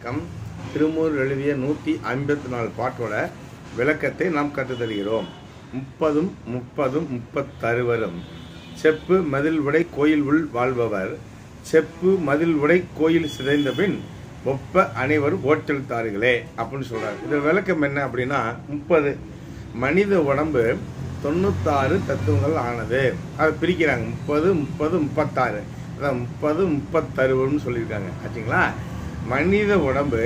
வணக்கம். திருமூர் எழுதிய 154 பாட்டோட விளக்கத்தை நாம் கற்றுத்தருகிறோம். 30 செப்பு மதில் உடை கோயில் உள் வாழ்பவர், செப்பு மதில் உடை கோயில் சிதைந்த பின் ஒப்ப அனைவரும் ஓட்டெழுத்தார்களே அப்படின்னு சொல்றாரு. இது விளக்கம் என்ன அப்படின்னா, 30 மனித உடம்பு 96 தத்துவங்கள் ஆனது. அதை பிரிக்கிறாங்க 30, 36. அதான் 30, 36 சொல்லியிருக்காங்க. ஆச்சுங்களா? மனித உடம்பு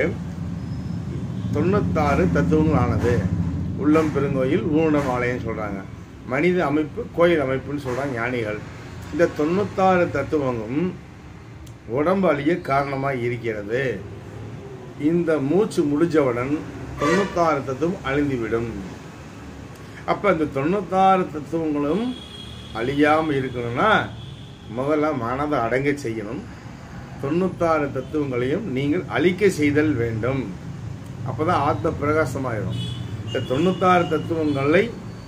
96 தத்துவங்கள் ஆனது. உள்ளம் பெருங்கோயில் ஊனம் ஆலயம் சொல்றாங்க. மனித அமைப்பு கோயில் அமைப்புன்னு சொல்றாங்க ஞானிகள். இந்த 96 தத்துவங்களும் உடம்பு அழிய காரணமாக இருக்கிறது. இந்த மூச்சு முடிஞ்சவுடன் 96 தத்துவம் அழிந்துவிடும். அப்ப இந்த 96 தத்துவங்களும் அழியாமல் இருக்கணும்னா முதல்ல மனதை அடங்க செய்யணும். 96 தத்துவங்களையும் நீங்கள் அழிக்க செய்தல் வேண்டும். அப்பதான் ஆத்ம பிரகாசமாயிடும். இந்த 96 தத்துவங்களை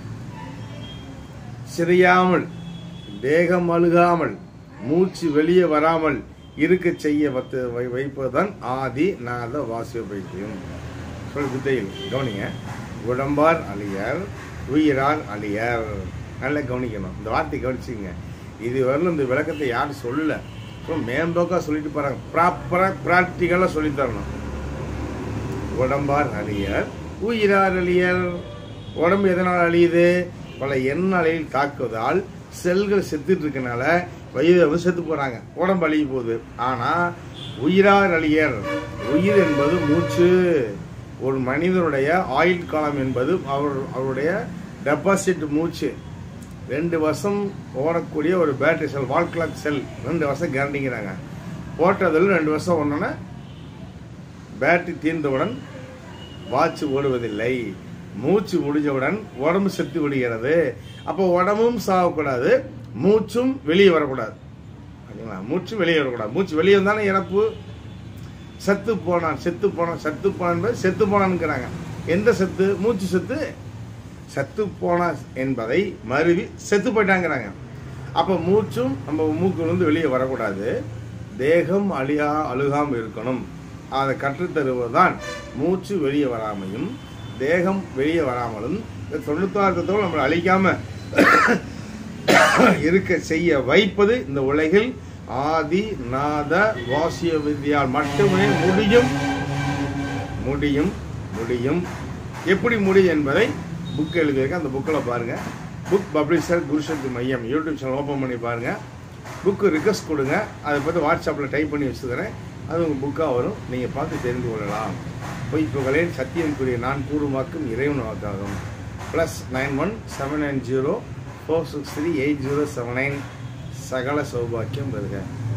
சிதையாமல், தேகம் அழுகாமல், மூச்சு வெளியே வராமல் இருக்க செய்ய வைப்பதுதான் ஆதி நாத வாசிய பைத்தியம் சொல் வித்தையில். கவனிங்க. உடம்பார் அழியர், உயிரார் அழியர். நல்லா கவனிக்கணும். இந்த வார்த்தை கவனிச்சுங்க. இது வரலும் இந்த விளக்கத்தை யாரும் சொல்லல. மேம்போக்கா சொல்லிட்டு போறாங்க. ப்ராப்பரா பிராக்டிக்கலா சொல்லி தரணும். உடம்பார் அழியர், உயிரார் அழியர். உடம்பு எதனால் அழியுது? பல எண்ணலையில் தாக்குவதால் செல்கள் செத்துட்டு இருக்கனால வயது செத்து போறாங்க, உடம்பு அழிய போகுது. ஆனா உயிரார் அழியர். உயிர் என்பது மூச்சு. ஒரு மனிதனுடைய ஆயுள் காலம் என்பது அவருடைய டெபாசிட் மூச்சு. 2 வருஷம் ஓடக்கூடிய ஒரு பேட்டரி செல், வால் கிளாக் செல் 2 வருஷம் கேரண்டிங்கிறாங்க. போட்டதில் 2 வருஷம் ஒன்னோன்னா பேட்டரி தீர்ந்தவுடன் வாட்ச் ஓடுவதில்லை. மூச்சு முடிஞ்சவுடன் உடம்பு செத்து விடுகிறது. அப்போ உடம்பும் சாகக்கூடாது, மூச்சும் வெளியே வரக்கூடாது. மூச்சு வெளியே வரக்கூடாது. மூச்சு வெளியே வந்தானே இறப்பு. செத்து போனான் செத்து போனான்ங்கிறாங்க. எந்த செத்து? மூச்சு செத்து. செத்து போனா என்பதை மறுவி செத்து போயிட்டாங்கிறாங்க. அப்ப மூச்சும் நம்ம மூக்கிலிருந்து வெளியே வரக்கூடாது. தேகம் அழுகாமல் இருக்கணும். அதை கற்றுத்தருவதுதான் மூச்சு வெளியே வராமையும் தேகம் வெளியே வராமலும் 96 நம்மளை அழிக்காம இருக்க செய்ய வைப்பது இந்த உலகில் ஆதி நாத வாசிய வித்யால் மட்டுமே முடியும். எப்படி முடியும் என்பதை புக் எழுதியிருக்க. அந்த புக்கில் பாருங்க. புக் பப்ளிஷர் குருசக்தி மையம் யூடியூப் சேனல் ஓப்பன் பண்ணி பாருங்க. புக்கு ரிக்வஸ்ட் கொடுங்க. அதை பற்றி வாட்ஸ்அப்பில் டைப் பண்ணி வச்சுக்கிறேன். அது உங்கள் புக்காக வரும். நீங்கள் பார்த்து தெரிந்து கொள்ளலாம். பொய்ப்புகளேன் சத்தியம் நான் கூறுமாக்கும் இறைவன் வாக்காகும். +91 790 463 8079. சகல சௌபாக்கியம் வருக.